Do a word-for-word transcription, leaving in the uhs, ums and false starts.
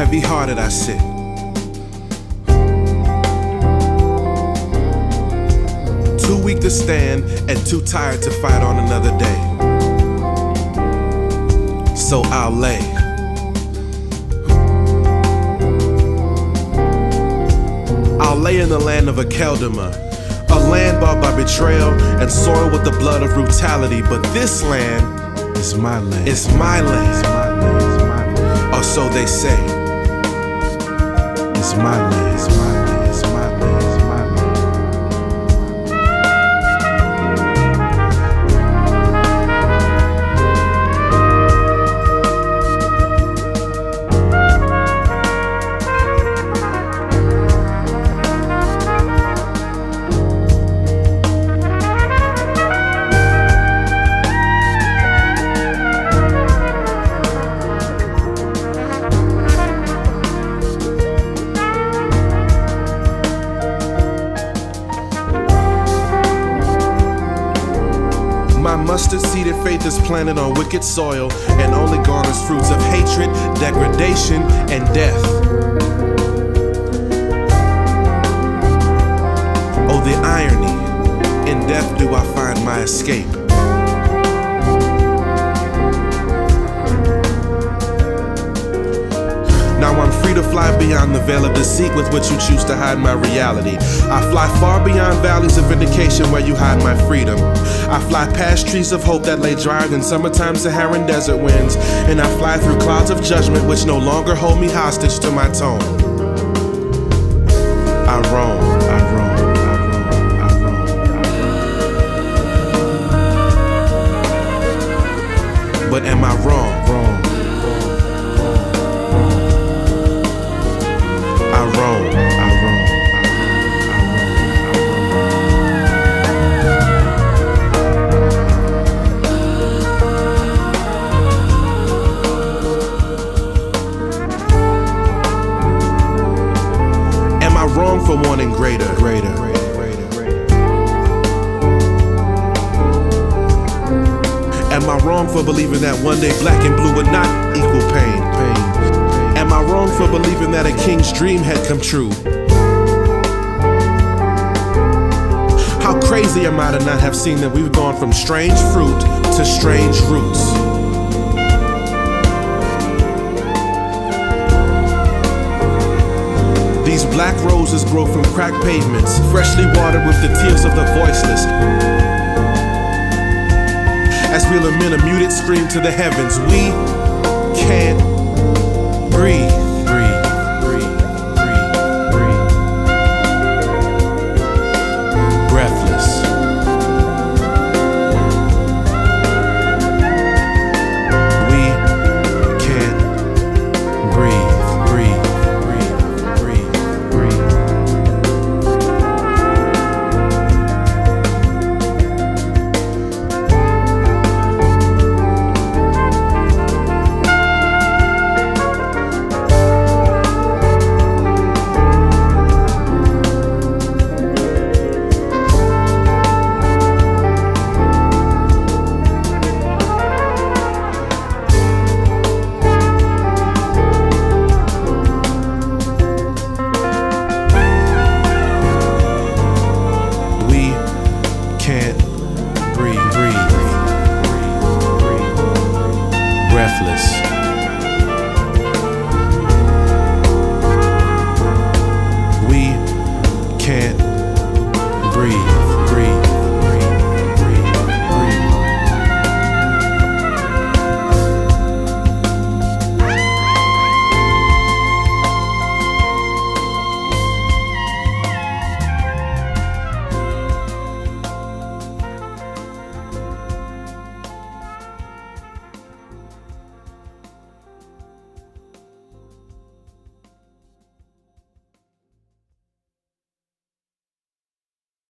Heavy-hearted I sit. Too weak to stand and too tired to fight on another day. So I'll lay. I'll lay in the land of Akeldama, a land bought by betrayal and soiled with the blood of brutality. But this land is my land. It's my land. It's my land. It's my land. Or so they say. It's my land. It's my land. It's my land. It's my land. Mustard-seeded faith is planted on wicked soil and only garners fruits of hatred, degradation, and death. Oh, the irony. In death do I find my escape. Now I'm free to fly beyond the veil of deceit with which you choose to hide my reality. I fly far beyond valleys of vindication where you hide my freedom. I fly past trees of hope that lay dried in summertime Saharan desert winds. And I fly through clouds of judgment which no longer hold me hostage to my tone. I roam, I roam, I roam, I roam. But am I wrong? Wrong. I roam, I roam, I roam, Am I wrong for wanting greater, greater, greater, greater, greater? Am I wrong for believing that one day black and blue would not equal pain, pain? Am I wrong for believing that a king's dream had come true? How crazy am I to not have seen that we've gone from strange fruit to strange roots? These black roses grow from cracked pavements, freshly watered with the tears of the voiceless. As we'll emit a muted scream to the heavens, we can't breathe, breathe, breathe, breathe, breathe. Breathless. We can't breathe, breathe, breathe, breathe, breathe. Breathless.